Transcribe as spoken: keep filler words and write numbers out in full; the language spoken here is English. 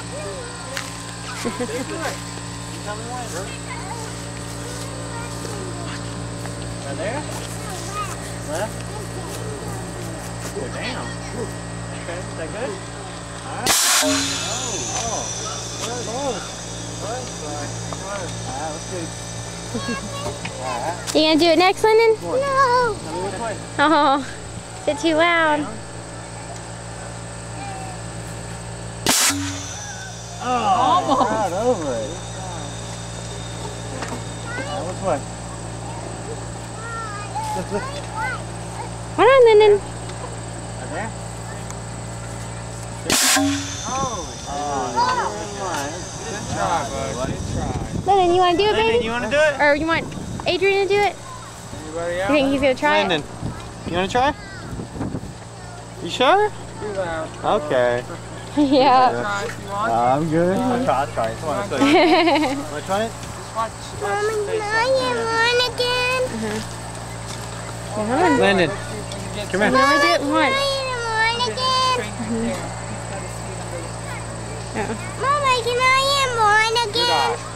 Tell me when, bro. Right there? Left? Go down. Okay, is that good? Alright. Oh. Oh. Close. Close. Close. Alright, let's do. Alright. You gonna do it next, Lyndon? No. Tell me which way. Oh, is it too loud? Down. Oh, almost. Right over it. Alright, which way? Hold on, Lyndon. Right there? Oh, oh, good try, bud. Good try. Lyndon, you want to do it, Lyndon, baby? you want to do it? Or you want Adrian to do it? Anybody else? You think he's gonna try Lyndon, it? you want to try? You sure? Too loud. Okay. Yeah. Try if you want. Uh, I'm good. I'll try, I'll try it. Come on, let's do it. Want to try it? Just watch. Mommy, can I get one again? Uh-huh. Come on. Lyndon, Come come You here. only do it once. Again. Yeah. Mama, can I have one again?